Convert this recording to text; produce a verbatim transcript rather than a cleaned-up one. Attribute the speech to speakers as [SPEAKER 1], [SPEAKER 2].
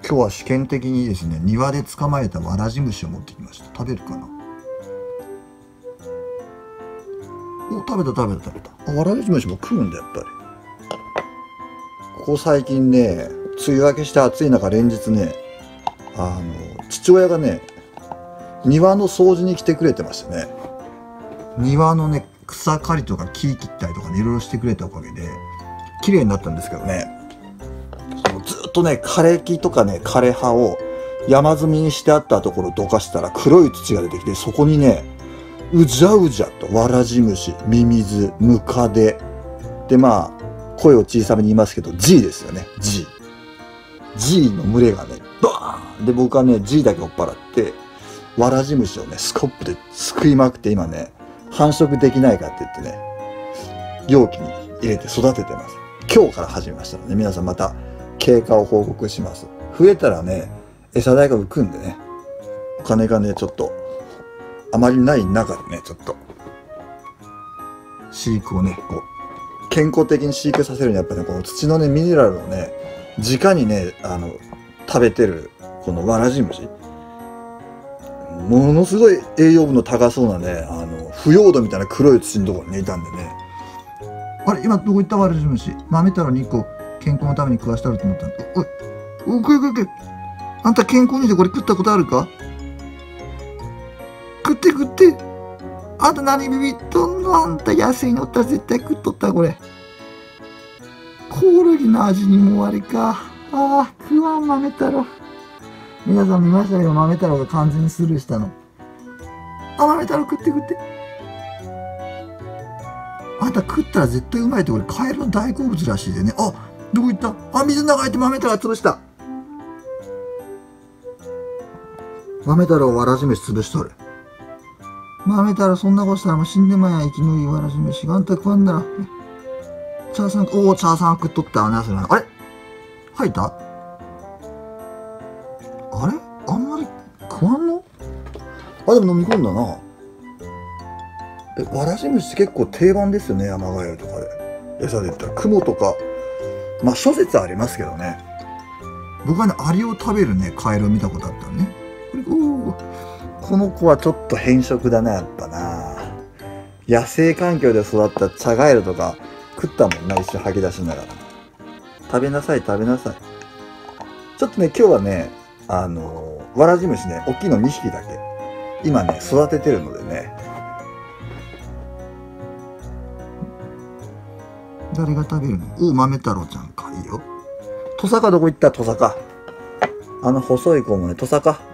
[SPEAKER 1] 今日は試験的にですね、庭で捕まえたわらじ虫を持ってきました。食べるかな。お、食べた食べた食べた。あ、わらじ虫も食うんだ、やっぱり。ここ最近ね、梅雨明けして暑い中連日ね、あの、父親がね、庭の掃除に来てくれてましたね。庭のね、草刈りとか木切ったりとかね、いろいろしてくれたおかげで、綺麗になったんですけどね、ずっとね、枯れ木とかね、枯れ葉を山積みにしてあったところをどかしたら黒い土が出てきて、そこにね、うじゃうじゃと、わらじ虫、ミミズ、ムカデ。で、まあ、声を小さめに言いますけど、G ですよね、G。G の群れがね、バーンで、僕はね、G だけ追っ払って、わらじ虫をね、スコップですくいまくって今ね、繁殖できないかって言ってね、容器に入れて育ててます。今日から始めましたので、皆さんまた経過を報告します。増えたらね、餌代が浮くんでね、お金がね、ちょっと、あまりない中でね、ちょっと、飼育をね、こう、健康的に飼育させるにはやっぱね、この土のね、ミネラルをね、直にね、あの、食べてる、このわらじ虫。ものすごい栄養分の高そうなね、あの、腐葉土みたいな黒い土のところに、ね、いたんでね。あれ、今どこ行ったわらじ虫。豆太郎にいっこ健康のために食わしてあると思ったんだ。おい、おい、食え食え食え。あんた健康にしてこれ食ったことあるか？食って食って。あんた何ビビっとんの？あんた野生におったら絶対食っとったこれ。コオロギの味にもあれか。ああ、食わん豆太郎。皆さん見ましたけど、豆太郎が完全にスルーしたの。あ、豆太郎食って食って。あんた食ったら絶対うまいってこれカエルの大好物らしいでね。あ、どこ行った？あ、水の中入って豆太郎潰した。豆太郎わらじ飯潰しとる。豆太郎そんなことしたらもう死んでまや、生きのいいわらじ飯が。あんた食わんなら。チャーさん、おお、チャーさん食っとった。な、それ。あれ吐いた？あれあんまり食わんの？あ、でも飲み込んだな。え、わらじ虫って結構定番ですよね、山ヶ谷とかで。餌で言ったら。クモとか、まあ諸説ありますけどね。僕はね、アリを食べるね、カエルを見たことあったのね。これ、おー、この子はちょっと変色だな、やっぱな。野生環境で育ったチャガエルとか食ったもんな、一瞬吐き出しながら。食べなさい、食べなさい。ちょっとね、今日はね、あのー、わらじ虫ね、大きいのにひきだけ。今ね、育ててるのでね。誰が食べるの？おう、豆太郎ちゃんか。いいよ。トサカどこ行った？トサカ。あの細い子もね、トサカ。